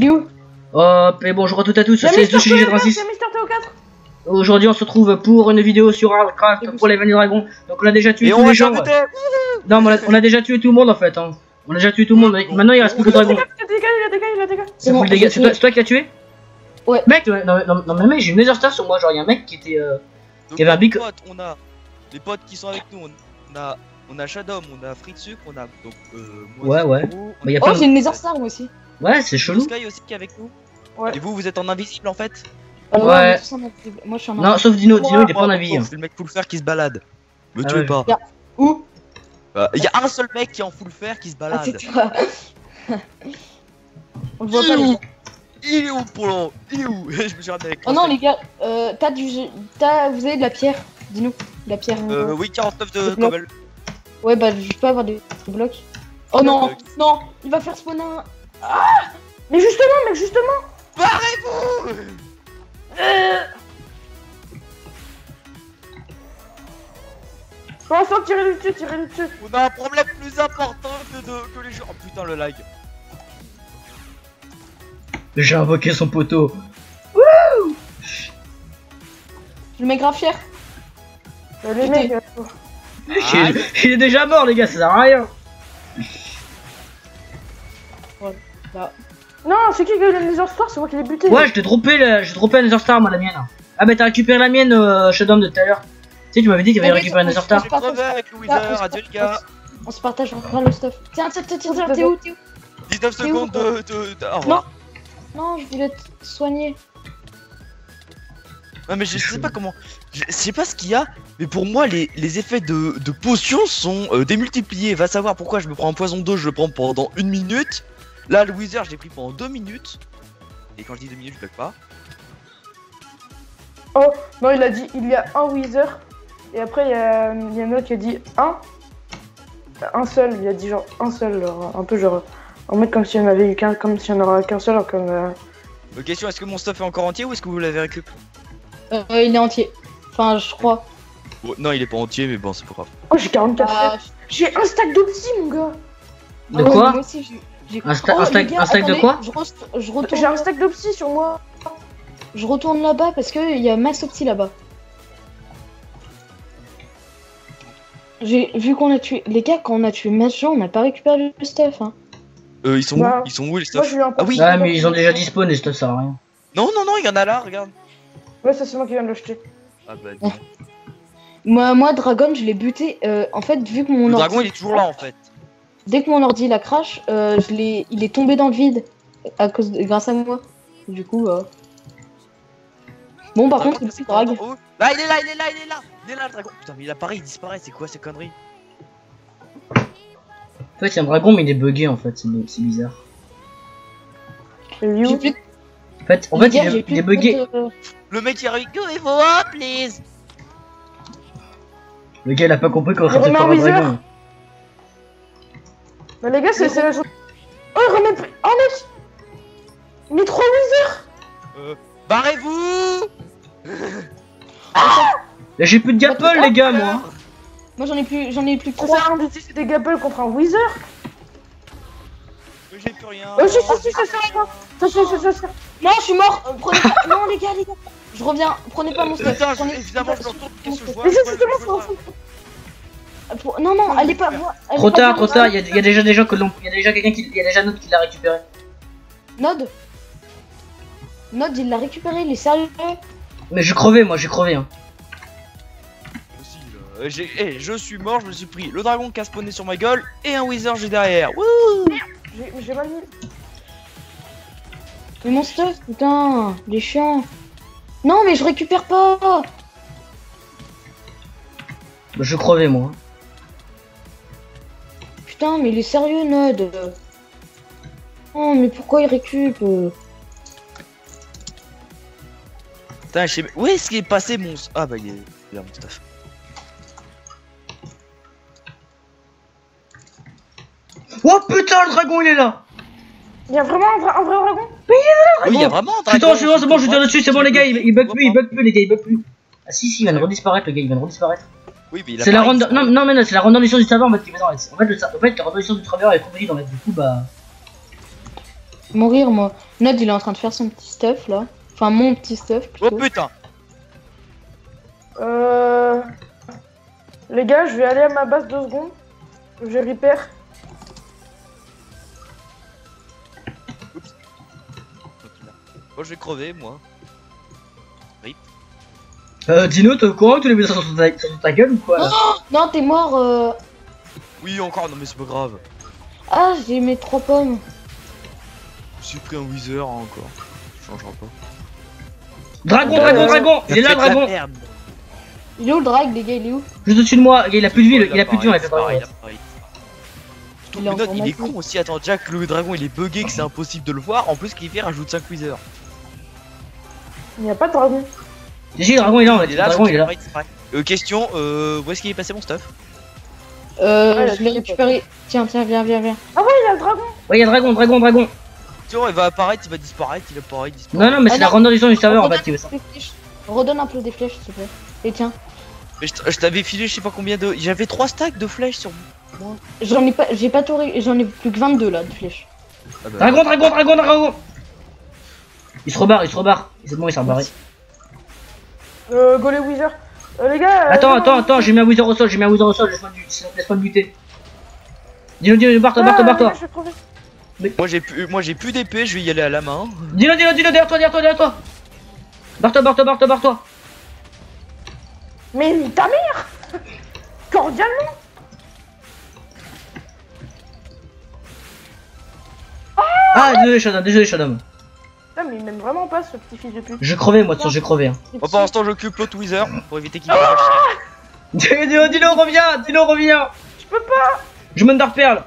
Il est où? Hop, et bonjour à toutes et à tous, c'est SDGG36. Aujourd'hui on se retrouve pour une vidéo sur Hardcraft pour les Vanilla Dragons. Donc on a déjà tué tous les gens. Non mais on a déjà tué tout le monde en fait. Hein. On a déjà tué tout le monde, maintenant il reste plus que Dragon. C'est bon, c'est toi qui l'as tué? Ouais. Mec, non mais mec, j'ai une laser star sur moi, genre y'a un mec qui était... qui avait un bic... On a les potes qui sont avec nous, on a Shadow, on a Fritsuc, on a donc moi ouais. Mais oh, j'ai une laser star moi aussi. Ouais, c'est chelou. Sky aussi qui est avec nous. Ouais. Et vous êtes en invisible en fait? Ouais. Moi je suis en invisible. Non, sauf Dino, il est pas en invisible. C'est le mec full fer qui se balade. Me tuez pas. Où? Il y a un seul mec qui est en full fer qui se balade. Ah, c'est toi. On le voit pas les gars. Il est où Polo? Il est où? Je me suis raté avec. Oh non les gars, vous avez de la pierre, dis-nous, de la pierre. Oui, 49 de cobble. Ouais bah je peux avoir des blocs. Oh non, non, il va faire spawn un... Ah. Mais justement Barrez-vous. Pour l'instant, tirez le dessus. On a un problème plus important que les gens. Oh putain le lag. J'ai invoqué son poteau. Wouh. Je le mets grave fier. Il est déjà mort les gars, ça sert à rien. Ouais, bah. Non, c'est qui a eu la Nether Star? C'est moi qui l'ai buté. Ouais, je t'ai droppé la Nether Star, moi, la mienne. Ah bah t'as récupéré la mienne, Shadow de tout à l'heure. Tu sais, tu m'avais dit qu'il avait récupéré la Nether Star. On se partage le stuff. Tiens, t'es où? 19 secondes de... Au revoir. Non, je voulais te soigner. Ouais mais je sais pas comment... Je sais pas ce qu'il y a, mais pour moi les effets de potions sont démultipliés. Va savoir pourquoi je me prends un poison d'eau, je le prends pendant 1 minute. Là le Wither je l'ai pris pendant 2 minutes. Et quand je dis 2 minutes je bug pas. Oh non, il a dit il y a un Wither. Et après il y a un autre qui a dit un seul. Il a dit genre un seul, genre, un peu genre en mode comme si on avait eu qu'un, comme si on en aurait qu'un seul, alors comme Question, est-ce que mon stuff est encore entier ou est-ce que vous l'avez récupéré? Il est entier. Enfin je crois. Bon, non il est pas entier mais bon c'est pas grave. Oh j'ai 44. J'ai un stack d'opti mon gars. De quoi? Moi aussi j'ai... Un stack de quoi? J'ai un stack d'opti sur moi. Je retourne là-bas parce que il y a max opti là-bas. J'ai vu qu'on a tué... Les gars, quand on a tué max gens, on n'a pas récupéré le stuff hein. Ils sont où? Ils sont où les stuff? Ah oui. Ah mais ils ont déjà dispo les stuff, ça sert à rien. Non il y en a là, regarde. Ouais ça c'est moi qui viens de le jeter. Ah bah non. Moi Dragon je l'ai buté, en fait vu que mon le ordi... dragon il est toujours là en fait. Dès que mon ordi il a crash, il est tombé dans le vide grâce à moi. Du coup bon par contre c'est drag. Là il est là le dragon. Putain mais il apparaît, il disparaît, c'est quoi ces conneries? En fait il y a un dragon mais il est bugué en fait, c'est bizarre. J'ai plus... En fait il est bugué. Le mec il arrive, go et voix please. Le gars il a pas compris qu'on sortait par un dragon. Mais les gars c'est la journée. Oh il remet plus... Oh mec. Mais 3 Wither. Barrez-vous. J'ai plus de gapple les gars moi. Moi j'en ai plus que Ça 3. sert à rien d'utiliser des gapple contre un Wither. J'ai plus rien. Oh si ça sert à rien. Ça sert. Non je suis mort. Prenez pas... Non les gars. Je reviens, prenez pas mon stuff. Évidemment je me retourne, qu'est-ce que je vois? Mais justement Non, allez pas voir. Trop tard, il y a déjà des gens que l'ont. Il y a déjà quelqu'un qui. Il y a déjà un autre qui l'a récupéré. Nod il l'a récupéré, il est sérieux? Mais j'ai crevé moi, j'ai crevé hein. Je suis mort, je me suis pris le dragon qui a spawné sur ma gueule et un Wither j'ai derrière. Wouh. J'ai mal mis. Mais mon stuff, putain, il est chiant. Non mais je récupère pas. Bah, je crevais moi. Putain mais il est sérieux Nod. Oh mais pourquoi il récup? Putain je sais... Où est-ce qu'il est passé mon... Ah bah il est là mon stuff. Oh putain le dragon il est là. Il y a vraiment un vrai dragon? Mais il est là. Oui il y a vraiment un dragon. Putain c'est bon je tire dessus, c'est bon les gars, il bug plus les gars, il bug plus. Ah si il vient de redisparaître le gars, il vient de redisparaître. Oui mais il a c'est la random... Non mais c'est la randomisation du serveur en fait qui est en fait la randomisation du serveur est comprise dans la... Du coup bah... mourir, moi. Nod, il est en train de faire son petit stuff, là. Enfin, mon petit stuff, plutôt. Oh putain. Les gars, je vais aller à ma base 2 secondes. Je repair. Oups. Moi je vais crever moi. Dino, t'es au courant que tu les mets sur ta gueule ou quoi là? Oh non, t'es mort. Oui encore, non mais c'est pas grave. Ah, j'ai mes 3 pommes. J'ai pris un Wither encore. Ça changera pas. Dragon, dragon. Il est là, le dragon. Il est où le drag, les gars, il est où? Juste au-dessus de moi, il a plus de vie, il a plus de vie, on a fait pareil. Il Il est con aussi, attends, Jack, le dragon il est bugué, que c'est impossible de le voir. En plus, Cliffy rajoute 5 Wither. Il n'y a pas de dragon. Si, le dragon il est là, Il est là, le dragon il est là. Question, où est-ce qu'il est passé mon stuff? Je l'ai récupéré. Tiens, viens. Ah ouais, il y a le dragon. Ouais, il y a dragon. Tiens, il va apparaître, il va disparaître, il apparaît, il disparaît. Non, mais c'est la grandeur du serveur en fait qui veut ça. Redonne un peu des flèches, s'il te plaît. Et tiens. Mais je t'avais filé, je sais pas combien de. J'avais 3 stacks de flèches sur moi. J'en ai pas, j'en ai plus que 22 là de flèches. Ah bah. Dragon. Il se rebarre. C'est bon, il s'est rebarré. Go les Wither. Les gars. Attends, j'ai mis un Wither au sol, laisse-moi le buter. Dino, barre-toi. Moi j'ai plus d'épée, je vais y aller à la main. Dino, derrière toi. Barre-toi. Mais ta mère. Cordialement. Ah, désolé Shadow. Putain, mais il m'aime vraiment pas ce petit fils de pute. Je crevais moi, j'ai crevé. Hein. Bon, pour l'instant j'occupe l'autre Wither pour éviter qu'il me fasse chier. Dino, reviens. Je peux pas. Je mène Dark Pearl.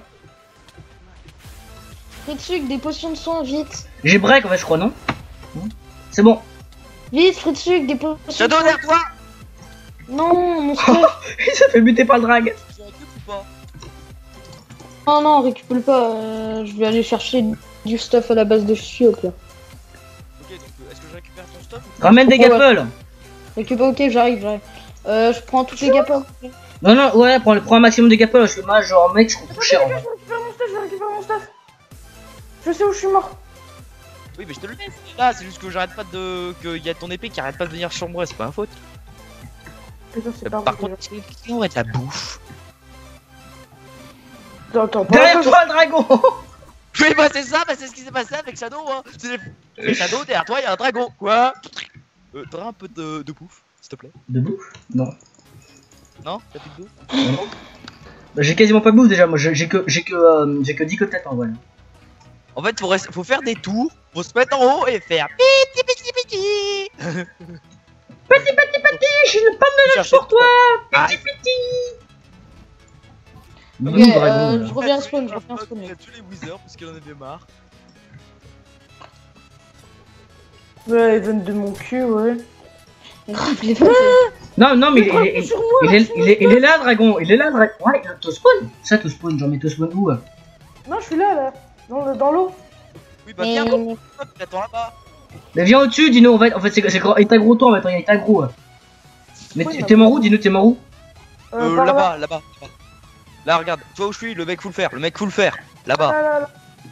Fritsuc, des potions de soin, vite. J'ai break en fait, je crois, non? C'est bon. Vite, Fritsuc, des potions. Shadow derrière toi. Non, mon stuff. Il s'est fait buter par le drag. Tu récupères ou pas? Non, récupère pas. Je vais aller chercher du stuff à la base de chiots là. Ok, donc est-ce que je récupère ton stuff? Ramène des gapples. Récupère, ok, j'arrive. Je prends toutes les gapples. Non, ouais, prends un maximum de gapples. Je fais mal, genre, mec, je coûte trop cher. Je récupère mon stuff. Je sais où je suis mort. Oui, mais je te le laisse. Là, c'est juste que j'arrête pas de. Qu'il y a ton épée qui arrête pas de venir sur moi, c'est pas ma faute. Putain, c'est pas Par vrai. contre, on va être la bouffe. Attends, Derrière toi, le dragon. Oui, bah c'est ça, c'est ce qui s'est passé avec Shadow. Hein. C'est Shadow, derrière toi, il y a un dragon. Quoi? T'aurais un peu de bouffe, s'il te plaît? De bouffe? Non. Non? T'as plus de bouffe? Bah, j'ai quasiment pas de bouffe déjà, moi j'ai que 10 côtelettes en vrai. En fait, faut faire des tours, faut se mettre en haut et faire petit. Petit, j'ai une pomme de neige pour toi. Petit. Je reviens spawn, Il a tué les Wizards parce qu'il en avait marre. Ouais, ils viennent de mon cul, ouais. Grave, les faits. Non, mais il est là, dragon. Ouais, to spawn. Ça, to spawn, j'en mets to spawn où? Non, je suis là, dans l'eau. Oui, bah viens, il attend là-bas. Mais viens au-dessus, Dino. En fait, c'est il t'aggro toi, maintenant, il t'aggro. Mais t'es mort où, Dino, t'es mort où? Là-bas. Là, regarde, tu vois où je suis, le mec faut le faire, là-bas. Là.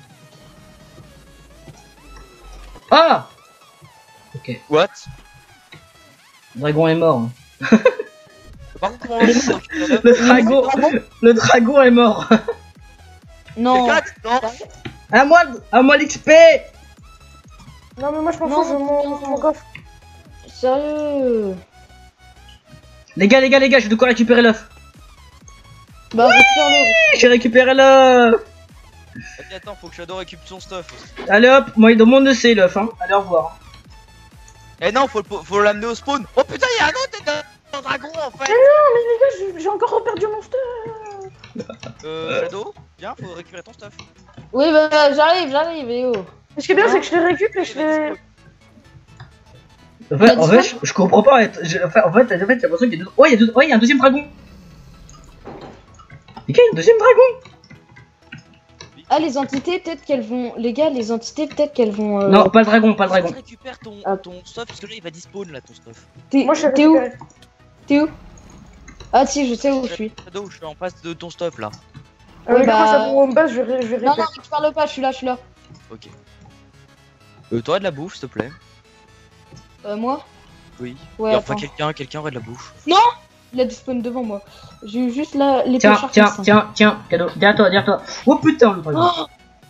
Ah! Ok. What? Le dragon est mort. Par contre, comment Le dragon est mort. Non. Non. À moi l'XP. Non, mais moi je pense que je mon coffre. Sérieux? Les gars, je vais de quoi récupérer l'œuf. Bah, récupère-le. J'ai récupéré l'œuf. Ok, attends, faut que Shadow récupère son stuff aussi. Allez hop, moi dans mon EC l'œuf, hein. Allez, au revoir. Eh non, faut l'amener au spawn. Oh putain, y'a un autre dragon en fait. Mais non, mais les gars, j'ai encore reperdu mon stuff. Shadow, viens, faut récupérer ton stuff. Oui, bah, j'arrive, et oh. Ce qui est bien, c'est que je les récupère et je les. En fait, je comprends pas. En fait, j'ai l'impression qu'il y a deux. Oh, il y a un deuxième dragon. Les gars, il y a un deuxième dragon. Ah, les entités, peut-être qu'elles vont. Les gars, les entités, peut-être qu'elles vont. Non, pas le dragon. Tu récupères ton stuff parce que là il va despawn là ton stuff. Moi, je T'es où? T'es où? Ah, si, je sais où je suis. Shadow, je suis en face de ton stuff là. Avec bah... moi, ça prend en base, je vais Non, récupère-le pas, je suis là. Ok. T'aurais de la bouffe, s'il te plaît? Moi? Oui. Ouais, Et enfin, attends. quelqu'un aurait de la bouffe. Non! Il a despawn devant moi. J'ai eu juste là les Tiens, cadeau. Derrière toi. Oh putain, le Oh!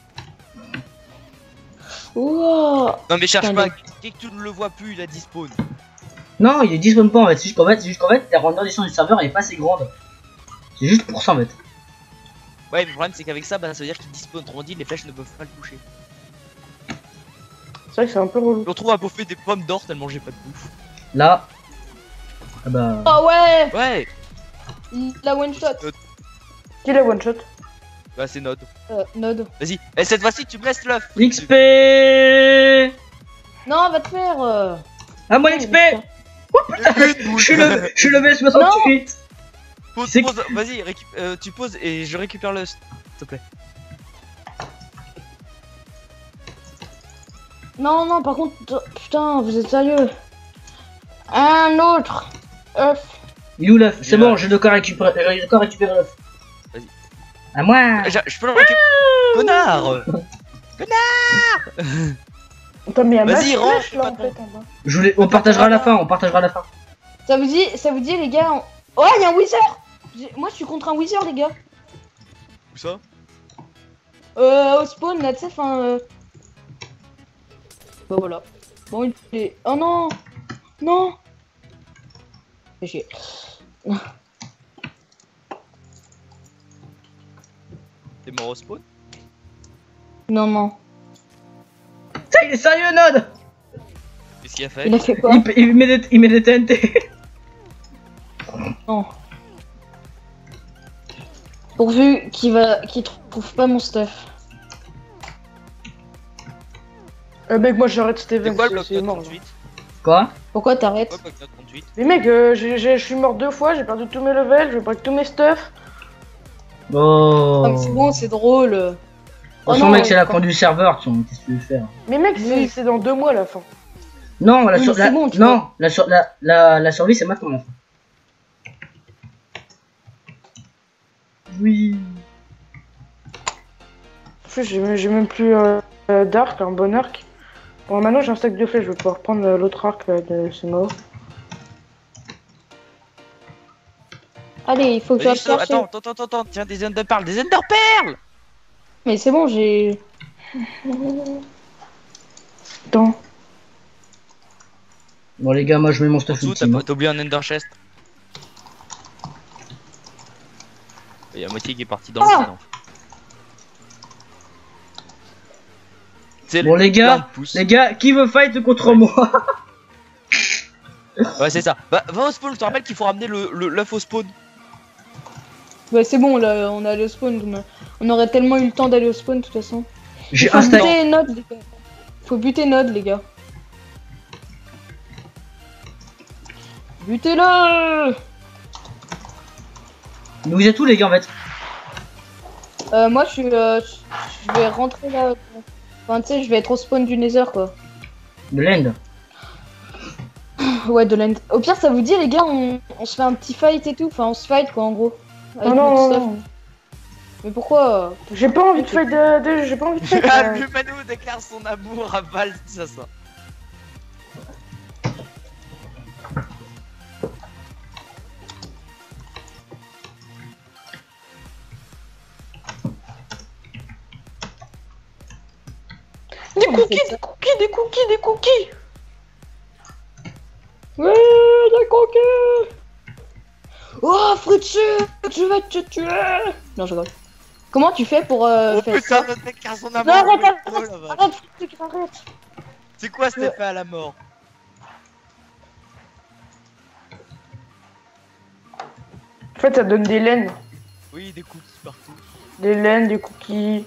Wow. Non, mais cherche Putain, pas. Dès que tu ne le vois plus, il a despawn. Non, il est despawn pas en fait. C'est juste qu'en fait, la grandeur du serveur elle est pas assez grande. C'est juste pour ça en fait. Ouais, mais le problème, c'est qu'avec ça, bah, ça veut dire qu'il despawn. Autrement dit, les flèches ne peuvent pas le toucher. C'est vrai que c'est un peu relou. Je me retrouve à bouffer des pommes d'or tellement j'ai pas de bouffe. Là. Ah bah. Oh ouais! Ouais! La one shot. Qui l'a one shot? Bah, c'est Node. Node. Vas-y. Et cette fois-ci, tu me laisses l'œuf. XP. Non, va te faire. Ah, moi XP. Oh putain, je suis level 68. Pose, C'est vas-y, tu poses et je récupère le, s'il te plaît. Non, non, par contre, putain, vous êtes sérieux? Un autre œuf. Il est où l'œuf? C'est bon, j'ai de quoi récupérer l'œuf. Vas-y. À moi. Je peux le récupérer. Connard. Attends, mais il y a ma Vas-y, rentre, flèche là en fait en bas. On partagera à la fin, Ça vous dit les gars? Oh, il y a un Wither. Moi, je suis contre un Wither, les gars. Où ça? Au spawn, là, tu sais, enfin... Bah voilà. Bon, il est... Oh non. Non. Fais chier. T'es mort au spawn? Non, non. Putain, il est sérieux, Node. Qu'est-ce qu'il a fait? Il a fait quoi? Il met des TNT. Non. Pourvu qu'il trouve pas mon stuff. Mec, moi j'arrête cet C'est event, quoi le bloc c'est mort. 38? Quoi? Pourquoi t'arrêtes? Quoi, bloc 38? Mais mec, je suis mort 2 fois, j'ai perdu tous mes levels, je vais break tous mes stuff. Oh. Ah, mais c'est bon, c'est drôle. Oh non, mec, c'est la fin du serveur, qu'est-ce que tu veux faire? Mais mec, Oui. c'est dans 2 mois la fin. Non, Oui, mais c'est bon, tu vois. la survie c'est maintenant la fin. Oui. En plus, j'ai même plus d'arc, un bon arc. Bon, maintenant j'ai un stack de flèches, je vais pouvoir prendre l'autre arc de ce mort. Allez, il faut que je Vas-y, chercher. attends, tiens, des enderpearls, des enderpearls! Mais c'est bon, j'ai... Attends. Bon les gars, moi je mets mon En stuff dessous, ultime. t'as oublié un ender chest. Il y a moitié qui est parti dans le vide. Bon les gars, qui veut fight contre moi? Ouais, c'est ça. Va au spawn, je te rappelle qu'il faut ramener l'œuf au spawn. Ouais, c'est bon, là, on est allé au spawn. On aurait tellement eu le temps d'aller au spawn, de toute façon. J'ai Faut un stack. buter Node, les gars. Faut buter Node, les gars. Butez-le! Mais vous êtes où les gars en fait? Moi, je vais rentrer là. Enfin, tu sais, je vais être au spawn du Nether, quoi. De l'end. Ouais, de l'end. Au pire, ça vous dit, les gars, on se fait un petit fight et tout. Enfin, on se fight, quoi, en gros. Avec Non, notre non, stuff. non. Mais pourquoi? J'ai pas envie de fight j'ai pas envie de fight. Manu déclare son amour à Val, ça. Des cookies! Ouais, des cookies! Oh, Fritzu, je vais te tuer! Non, je rigole. Comment tu fais pour Oh faire putain, ça? notre déclare son Non, amour. arrête, Oh, la vache. arrête, Fritzu, arrête! C'est quoi cet effet à la mort? En fait, ça donne des laines. Oui, des cookies partout. Des laines, des cookies.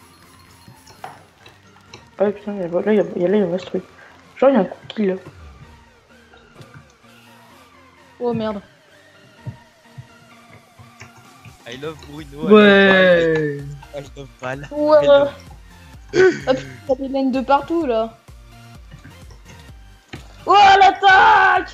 Ah putain, là, il y a ce truc. Genre, il y a un cookie là. Oh merde. I love Bruno. Ouais. I love Val. Ouais. Hop, t'as des laines de partout là. Oh, l'attaque!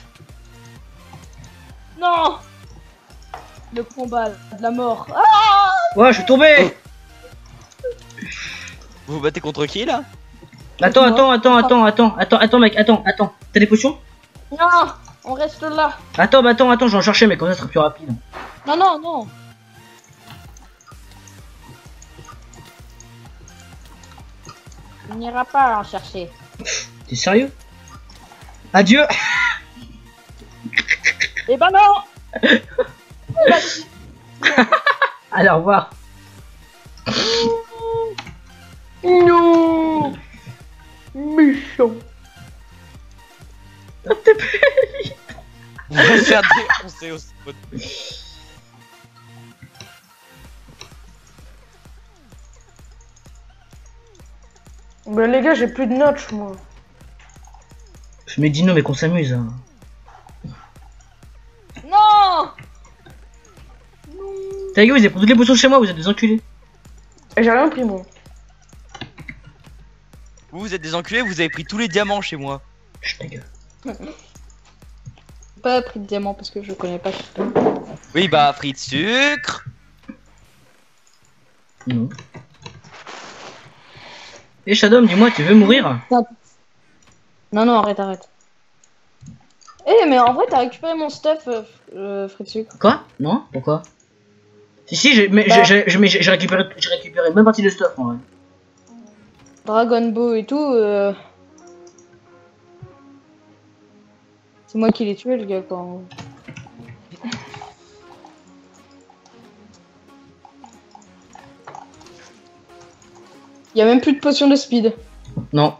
Non! Le combat de la mort. Ah! Ouais, je suis tombé. Vous vous battez contre qui là? Attends, mec, attends. T'as des potions? Non, on reste là. Attends, je vais en chercher, mais comme ça, ce sera plus rapide. Non. On n'ira pas en chercher. T'es sérieux? Adieu. Eh ben non. Allez, au revoir. Non. Méchant. T'es plus. On va se faire défoncer au spot. Bah les gars, j'ai plus de notch moi. Je mets Dino, mais qu'on s'amuse. Hein. Non. T'as gueule, vous avez pris toutes les potions chez moi, vous êtes des enculés. J'ai rien pris moi. Vous êtes des enculés, vous avez pris tous les diamants chez moi. Chut, ta gueule. Pas pris de diamant parce que je connais pas. Oui, bah, frites sucre. Non. Et Shadow, dis-moi, tu veux mourir? Non, arrête. Eh, mais en vrai, t'as récupéré mon stuff, frites sucre. Quoi? Non? Pourquoi? Si, j'ai récupéré une bonne partie de stuff en vrai. Dragon Ball et tout. C'est moi qui l'ai tué, le gars, quoi. Y'a même plus de potion de speed. Non.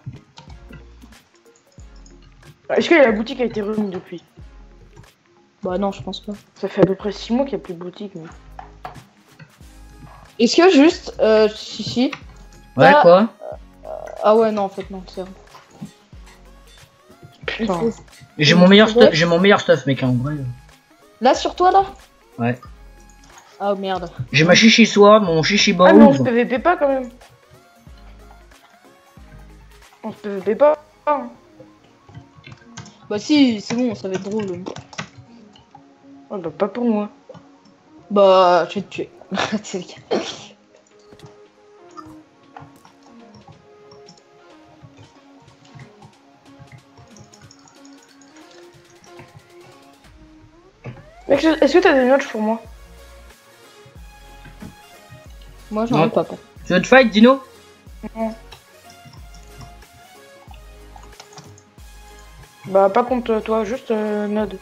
Est-ce que la boutique a été remise depuis? Bah non, je pense pas. Ça fait à peu près 6 mois qu'il n'y a plus de boutique. Mais... Est-ce que juste... si. Ouais, quoi? Ah ouais, non, en fait, non, c'est vrai. Putain. J'ai mon meilleur stuff, mec, en vrai. Là, sur toi, là? Ouais. Ah merde. J'ai ma chichi sword, mon chichi bow. Ah mais on se PVP pas quand même. On se PVP pas. Hein. Bah si, c'est bon, ça va être drôle. Oh bah pas pour moi. Bah, je vais te tuer. C'est le cas. Mec, est-ce que t'as des notes pour moi? Moi, j'en ai pas. Tu veux te fight, Dino? Non. Bah pas contre toi, juste Node.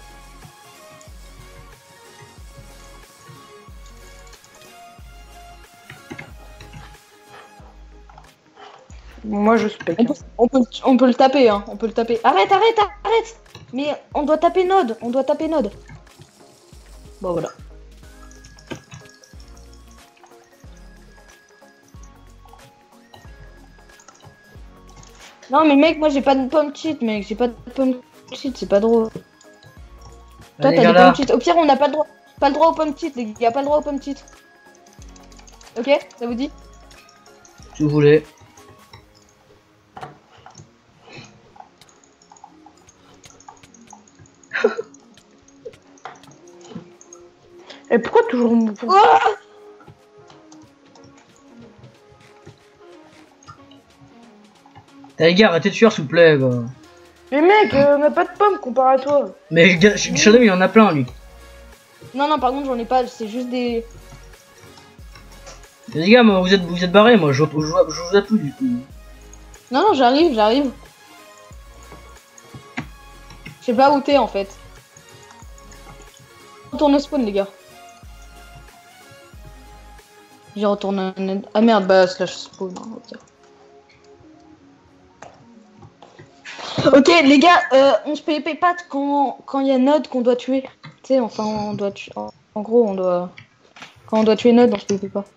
Moi je spec. On peut le taper, hein. On peut le taper. Arrête. Mais on doit taper Node. Bon, voilà. Non mais mec, moi j'ai pas de pomme cheat, mec. J'ai pas de pomme cheat, c'est pas drôle. Toi t'as des pommes cheat. Au pire, on n'a pas le droit. Pas le droit aux pommes cheat, les gars. Y a pas le droit aux pommes cheat. Ok, ça vous dit? Si vous voulez. Et pourquoi toujours mon... Les gars, arrêtez de fuir s'il vous plaît. Quoi. Mais mec, on a pas de pommes comparé à toi. Mais Shadow il en a plein lui. Non, par contre j'en ai pas, c'est juste des... Les gars, moi, vous êtes barrés, moi je vous ai plus du coup. Non, j'arrive. Je sais pas où t'es en fait. Retourne au spawn les gars. J'ai retourné un... Ah merde, bah slash spawn. Hein, ok les gars, on se paye pas quand il y a Node qu'on doit tuer. Tu sais, enfin on doit tuer... En gros on doit... Quand on doit tuer Node, on se paye pas.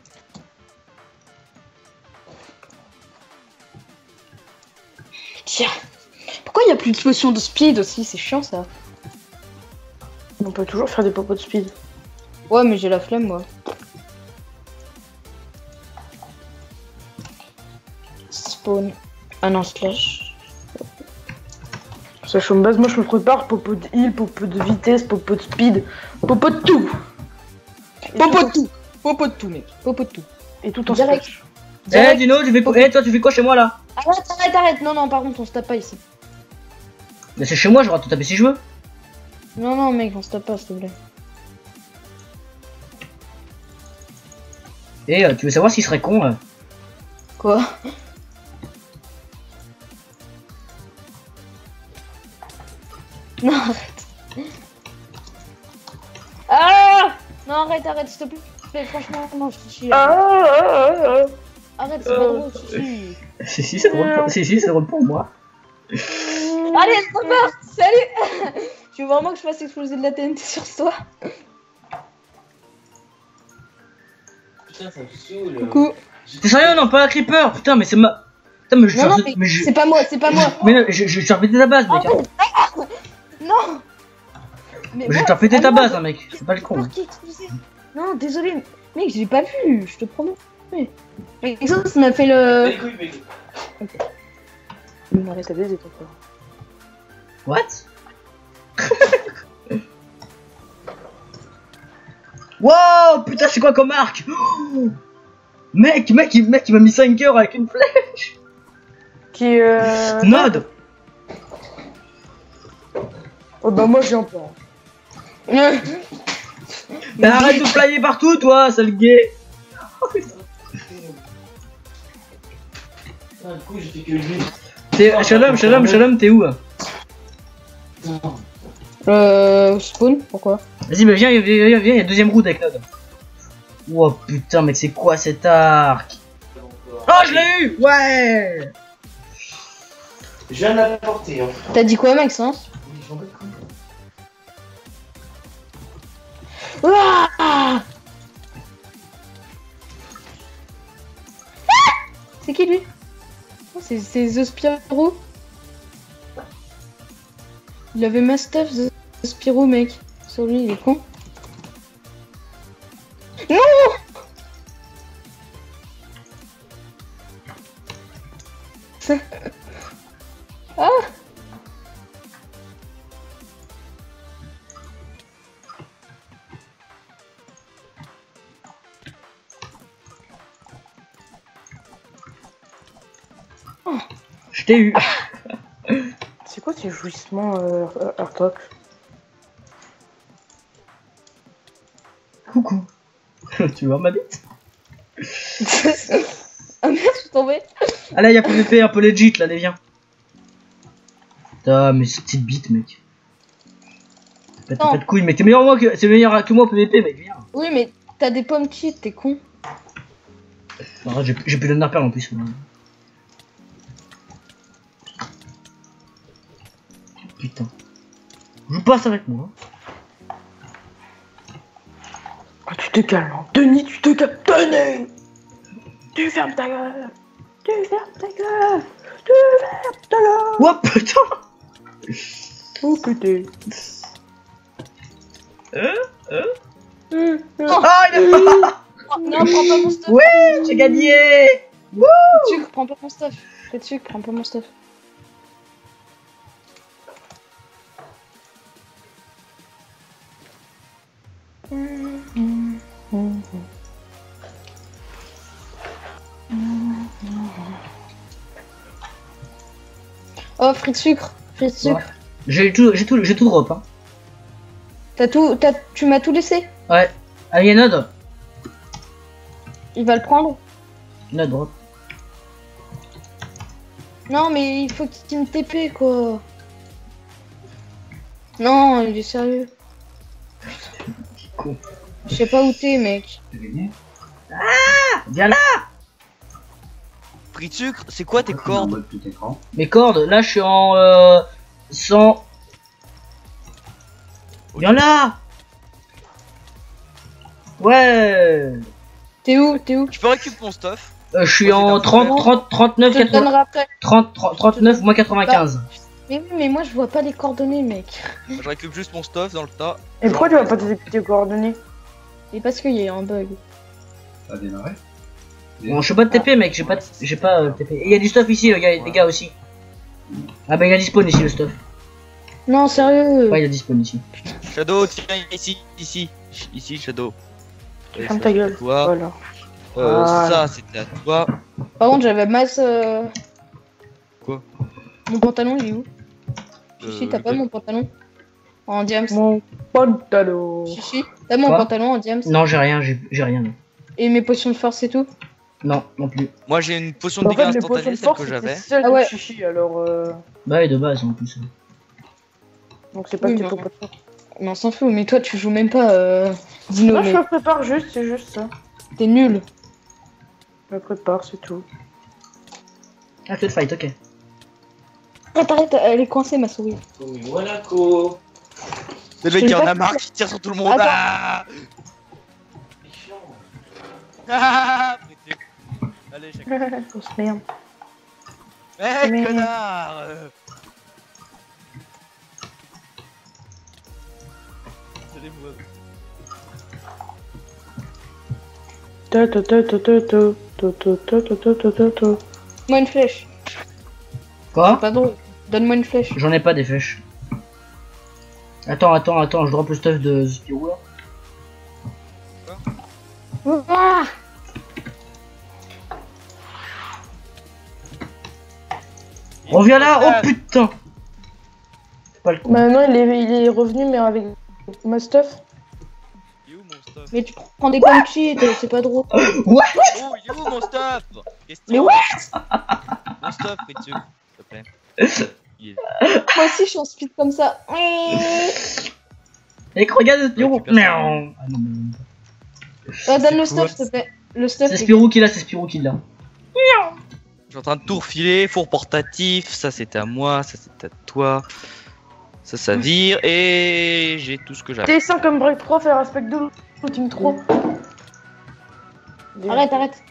Tiens. Pourquoi il y a plus de potions de speed aussi? C'est chiant ça. On peut toujours faire des popos de speed. Ouais mais j'ai la flemme moi. Spawn. Ah non, slash. Slash home base, moi je me prépare popo de heal, popo de vitesse, popo de speed, popo de tout. Popo de tout mec. Popo de tout. Et tout en direct. slash. Eh Dino, toi tu fais quoi chez moi là? Arrête. Non, par contre, on se tape pas ici. Mais c'est chez moi, j'aurai te taper si je veux. Non, mec, on se tape pas, s'il te plaît. Et tu veux savoir s'il serait con Quoi? Non, arrête. Ah! Non, arrête, s'il te plaît. Franchement, non, je te chie. Arrête, c'est pas drôle, Si, c'est drôle. Si, c'est drôle pour moi. Allez, c'est part. Salut. Tu veux vraiment que je fasse exploser de la TNT sur toi? Putain, ça me saoule. Coucou. T'es sérieux? Non, pas la creeper. Putain, mais c'est ma... Putain, mais je Non, mais c'est pas moi. Mais non, je vais péter ta base, mec. Non. Mais Je vais te faire péter ta base, hein, mec. C'est pas le con. Non, désolé. Mec, j'ai pas vu, je te promets. Mais Exos m'a fait le... Les couilles, mec. Ok. Il arrête à baiser, toi. What? Wow, putain, c'est quoi comme arc? Oh mec, il m'a mis 5 heures avec une flèche. Qui Node. Oh bah moi j'ai un plan. Mais arrête de flyer partout, toi, sale gay. Ah, du coup, j'ai fait que lui. Shalom, t'es où? Spawn, pourquoi? Vas-y, mais viens, il y a deuxième route avec Node. Oh putain, mec, c'est quoi cet arc? Oh, je l'ai eu. Ouais. Je viens de l'apporter, hein. T'as dit quoi, Maxence? Oui, j'en bats le cul. Ouah. C'est qui lui? Oh, c'est The Spyro. Il avait ma stuff, The Spyro, mec. Sur lui, il est con. Non. Ah. Je t'ai eu. C'est quoi ces jouissements Artok? Coucou. Tu vois ma bite? Ah merde, je suis tombée. Ah là, il y a PVP un peu legit là, allez, viens. Putain, mais cette petite bite, mec. T'as pas de couilles, mais t'es meilleur que moi au PVP, mec, viens. Oui, mais t'as des pommes cheat, t'es con. Non, j'ai plus de perle en plus. Putain. Joue pas ça avec moi. Ah, tu te calmes, hein. Denis, tu te calmes. Denis, tu fermes ta gueule. Tu fermes ta gueule. Tu fermes ta gueule. Oh putain. Oh putain. Ah, il a pas. Non, prends pas mon stuff. Ouais, j'ai gagné. Wouh. Sucre, prends pas mon stuff. Fais de sucre, prends pas mon stuff. Oh, frites sucre, frites sucre. Ouais. J'ai tout drop, hein. Tu m'as tout laissé? Ouais. Allez, Node. Il va le prendre? Node drop. Non, mais il faut qu'il me TP, quoi. Non, il est sérieux. Con. Je sais pas où t'es, mec. Ah, viens là. Prix de sucre, c'est quoi tes cordes? Mes cordes, là je suis en 100. Viens là. Ouais. T'es où? Je peux récupérer mon stuff? Je suis en 39, 80, 39 moins 95. Mais oui, mais moi je vois pas les coordonnées, mec. Je récupère juste mon stuff dans le tas. Et pourquoi tu vas pas tes coordonnées? Et parce qu'il y a un bug. Ça a démarré. Bon, je suis pas de TP, mec, j'ai pas TP. Et il y a du stuff ici, les gars aussi. Ah bah il y a du spawn ici, le stuff. Non, sérieux. Ouais, il y a du spawn ici. Shadow, tiens, ici, Shadow. Ferme ta gueule. Toi. Voilà. Ça, c'était à toi. Par contre, j'avais masse. Mon pantalon, il est où? Chichi, t'as pas mon pantalon? En diams. Mon pantalon. Chichi, t'as mon Quoi pantalon en diams? Non, j'ai rien, j'ai rien. Non. Et mes potions de force et tout? Non, non plus. Moi j'ai une potion de En dégâts fait, les potions instantanée, de celle force, que c'était j'avais. celle Ah de ouais. Chichi, alors Bah, et de base en plus. donc c'est pas Oui, que mais- faut pas de force. Mais on s'en fout, mais toi tu joues même pas Dino, Non, je mais me prépare juste, c'est juste ça. t'es nul. Je me prépare, c'est tout. Ah, fais fight, ok. Arrête, elle est coincée ma souris. Oh, mais Monaco. Le Je mec l'ai il en pas a marre fait. qui tire sur tout le monde. Attends. Ah Ah, prêtez. Allez, chacun. Grosse merde. Eh, Mais- connard Allez-moi. Moi une flèche. Quoi? Pas drôle. Donne-moi une flèche. J'en ai pas des flèches. Attends, je drop le stuff de Spirou là. Ah Reviens là, oh putain! C'est pas le coup. Bah non, il est revenu, mais avec ma stuff. Il est où mon stuff? Mais tu prends des comme cheat, c'est pas drôle. What? Oh, il est où mon stuff? Question. Mais what? Mon stuff, Fritzu, s'il te plaît. Il est... Moi aussi je suis en speed comme ça. Et regarde Spirou! Récupère ça. Miaou. Ah non, mais... Donne le C'est quoi? stuff s'il te plaît. Le stuff. C'est Spirou qui l'a, c'est Spirou qui l'a. Je suis en train de tout refiler, four portatif, ça c'est à moi, ça c'est à toi. Ça vire et j'ai tout ce que j'avais. T5 comme break 3, faire aspect 2, team 3. Arrête.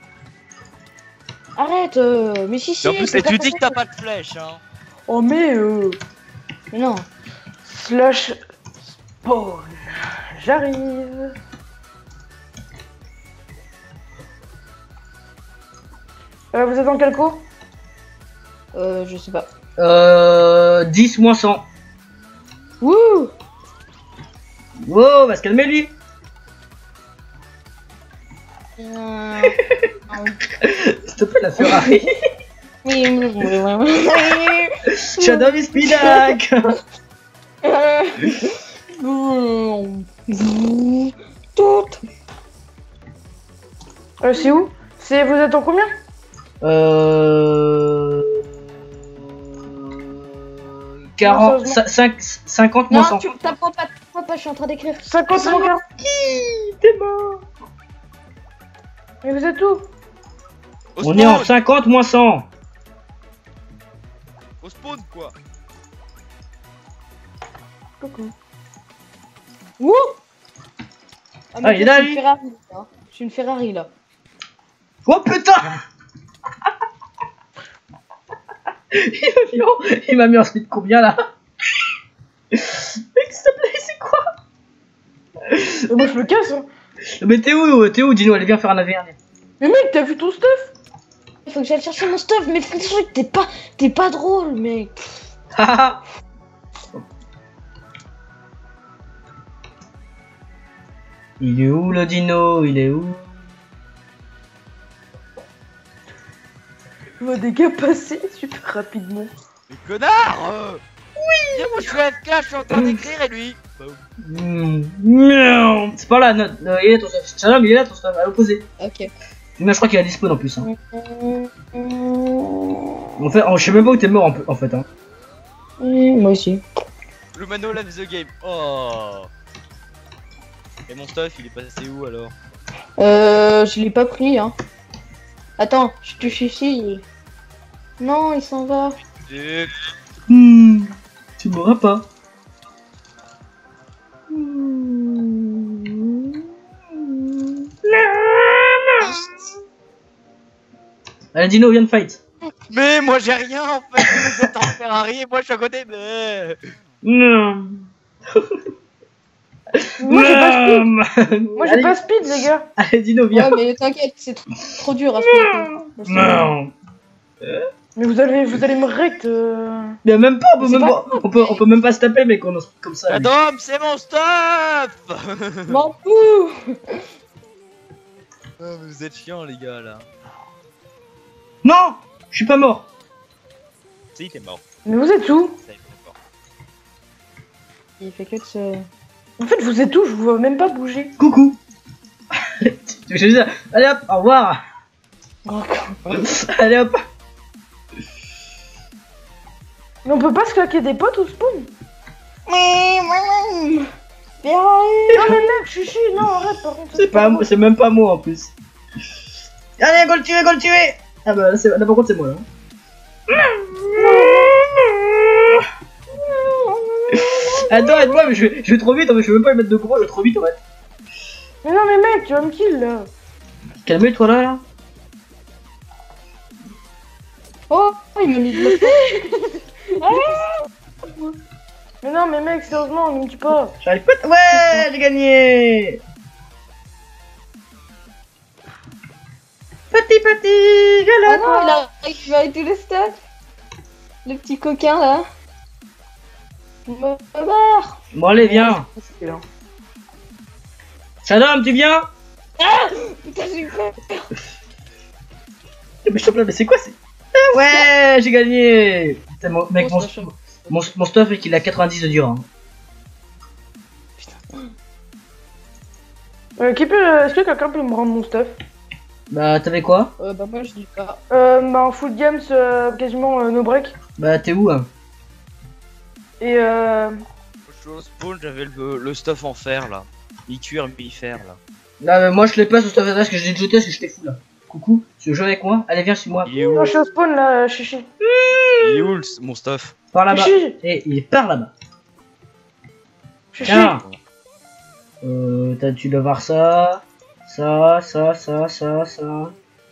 Arrête, mais si. Et en plus, c'est et pas tu dis que possible. t'as pas de flèche, hein. Oh, mais Mais non. slash spawn. J'arrive. Vous êtes dans quel cours? Je sais pas. 10 moins 100. Wouh. Wow, va se calmer lui. S'il te plaît, la Ferrari. Shadow is Spidak. Tout. C'est où? Vous êtes en combien? Euh... 40, 50 moins 100. Non, tu t'apprends pas, je suis en train d'écrire. 50 moins 40. T'es mort. Mais vous êtes où? Au On est en spawn, 50 moins 100. au spawn quoi. Coucou. Wouh. Ah, il est là, je suis lui. une Ferrari, là. Je suis une Ferrari là. Oh putain. Il m'a mis en speed combien là? Mec, s'il te plaît, c'est quoi? Mais moi je me casse hein. Mais t'es où Dino? Allez bien faire un AV1. Mais mec, t'as vu ton stuff? Il faut que j'aille chercher mon stuff, mais Frédéric, t'es pas drôle, mec. Il est où le Dino? Il est où? Je vois des gars passer super rapidement. Mais connard Oui. Moi je suis AFK, je suis en train d'écrire et lui. Bah, C'est pas là, non, il est là ton stuff. Shalom, il est là ton stuff, à l'opposé. Ok. Mais je crois qu'il a dispo en plus. Hein. En fait, je sais même pas où t'es mort en fait. Hein. Moi aussi. le mano love the game. Oh. Et mon stuff il est passé où alors? Je l'ai pas pris, hein. Attends, je touche ici. Non, il s'en va. Et... Tu m'auras pas. Allez Dino, viens de fight. Mais moi j'ai rien en fait. Vous êtes en Ferrari et moi je suis à côté. Mais... Non. Moi j'ai pas speed. Moi j'ai pas speed les gars. Allez Dino, viens. Ouais, mais t'inquiète, c'est trop dur à ce moment. Non. Mais vous allez me rect. Mais même pas, on peut même pas se taper mec, on se comme ça. lui. Adam, c'est mon stuff. M'en fous. Oh, mais vous êtes chiants les gars là. Non, je suis pas mort. Si t'es mort. Mais vous êtes où? Il fait que de se... En fait, vous êtes où? Je vous vois même pas bouger. Coucou. Tu veux dire, allez hop, au revoir. Allez hop. Mais on peut pas se claquer des potes au spawn? Bien. Non mais mec, chichi, non arrête par contre. C'est même pas moi en plus. Allez, go le tuer. Ah bah là par contre c'est moi là. Attends, aide-moi, mais je vais trop vite, mais je veux même pas le mettre de combat, je vais trop vite en fait. Mais non mais mec, tu vas me kill là. Calme-toi là. Oh, il m'a mis de l'eau. Mais non mais mec, sérieusement, ne me tue pas. J'arrive pas. Ouais, j'ai gagné. Petit Ah galop. non, il a récupéré tous les stuff. Le petit coquin là. Je me barre. Bon allez, viens. Shadow, tu viens? Putain, j'ai eu peur. Mais je te plains, mais c'est quoi c'est... Ouais, j'ai gagné. Putain, mec, mon stuff est qu'il a 90 de dur. Hein. Est-ce que quelqu'un peut me rendre mon stuff? Bah t'avais quoi? Bah moi je dis pas. Bah en full games, quasiment no break. Bah t'es où hein? Et Je suis au spawn, j'avais le stuff en fer là. Mi-cuir, mi-fer là. Là mais moi je l'ai pas ce stuff parce que je l'ai jeté parce que j'étais fou là. Coucou, tu veux jouer avec moi? Allez viens sur moi. Il est où? non, je suis au spawn là, chichi. Il est où mon stuff? Par là-bas. Chichi. Et il est par là-bas. Chichi. Tiens. Tu dois voir ça. Ça et ça.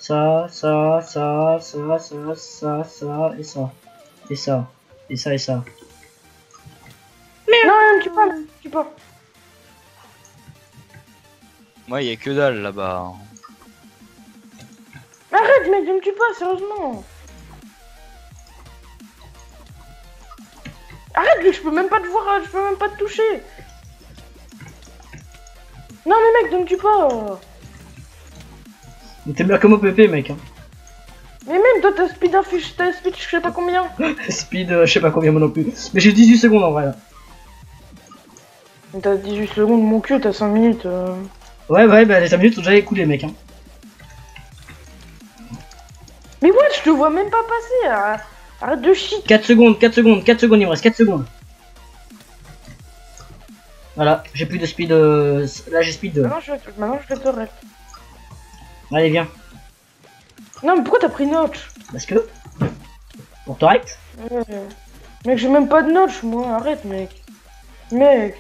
Et ça. Non, ne me tue pas, ne me tue pas. Moi, il y a que dalle là-bas. Arrête mec, ne me tue pas, sérieusement. Arrête mec, je peux même pas te voir, je peux même pas te toucher. Non mais mec, ne me tue pas. Mais t'es bien comme au PP mec hein. Mais même toi t'as speed affiche, t'as speed je sais pas combien. Speed je sais pas combien moi non plus. Mais j'ai 18 secondes en vrai là. T'as 18 secondes mon cul, t'as 5 minutes. Ouais bah les 5 minutes sont déjà écoulées mec hein. Mais ouais, je te vois même pas passer. Arrête de shit. 4 secondes, il me reste 4 secondes. Voilà, j'ai plus de speed. Là j'ai speed 2. Maintenant je vais te reste. Allez viens. Non mais pourquoi t'as pris notch? Parce que. Pour te rect. Mec j'ai même pas de notch moi, arrête mec. Mec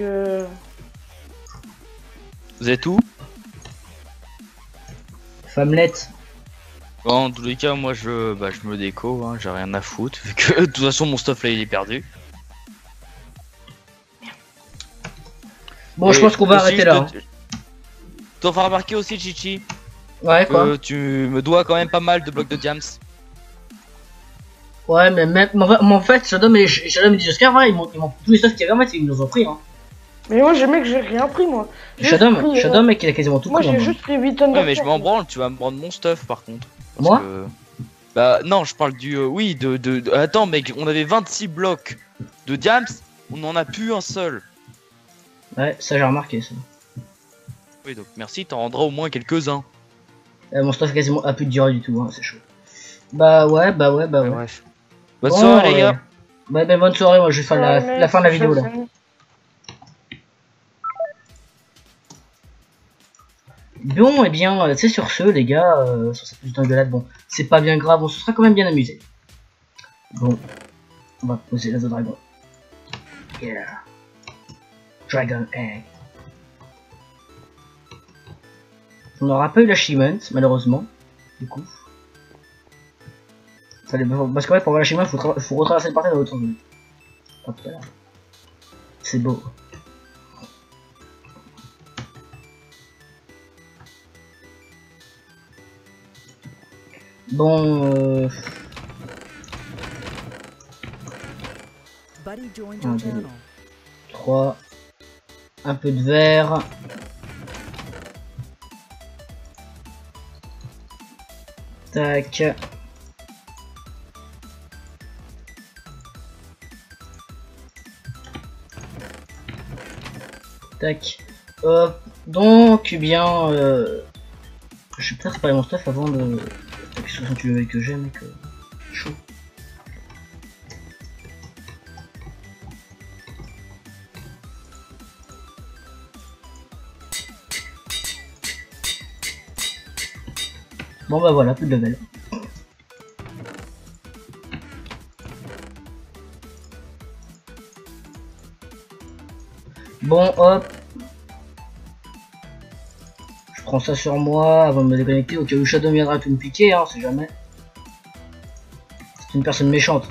Vous êtes où? Femmelette. Bon, en tous les cas, moi je me déco, hein, j'ai rien à foutre, vu que de toute façon mon stuff là il est perdu. Bon, je pense qu'on va arrêter là. T'en feras remarquer aussi, Chichi. Ouais, quoi. Tu me dois quand même pas mal de blocs de diams. Ouais, mais même. En fait, Shadow et Oscar, ouais, ils m'ont tous les stuff qu'il y avait, en fait, ils nous ont pris. Hein. Mais moi, mec, j'ai rien pris moi. Shadow, mec, il a quasiment tout pris. Moi, j'ai hein. juste pris 8 tonnes. Ouais, mais je m'en branle, tu vas me prendre mon stuff par contre. Moi Bah, non, je parle du. Oui, Attends, mec, on avait 26 blocs de diams, on en a plus un seul. Ouais, ça j'ai remarqué ça. Oui, donc merci, t'en rendras au moins quelques-uns. Mon stuff quasiment a plus de durée du tout, hein, c'est chaud. Bah ouais. Bref. Bonne soirée, les gars. Bah, bonne soirée, moi je vais faire la fin de la vidéo là. Bon, et bien, c'est sur ce, les gars, sur cette petite engueulade, bon, c'est pas bien grave, on se sera quand même bien amusé. Bon, on va poser l'œuf de dragon. Yeah. Dragon Egg. On n'aura pas eu l'achievement, malheureusement, du coup. Parce qu'en fait, pour avoir l'achievement, il faut retraverser le parterre dans l'autre sens. Hop là. C'est beau. Bon, 1, 2, 3, un peu de verre. Tac. Tac. Donc, eh bien, je vais peut-être réparer mon stuff avant de... Tac, 68 level que j'ai, mec. Chaud. Bon bah voilà, plus de level. Bon, hop. Je prends ça sur moi avant de me déconnecter au cas où Shadow viendra tout me piquer, hein, c'est jamais. C'est une personne méchante.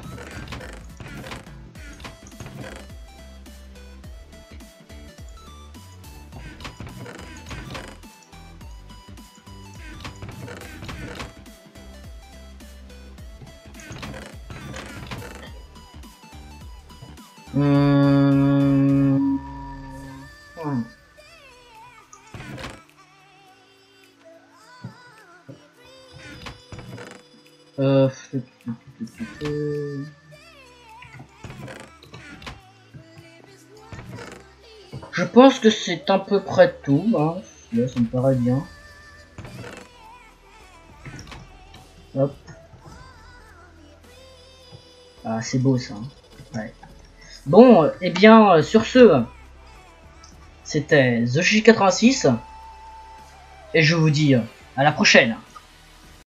Je pense que c'est à peu près tout, hein. Là, ça me paraît bien. Hop. Ah, c'est beau ça. Ouais. Bon, et bien, sur ce, c'était TheChichi86. Et je vous dis à la prochaine.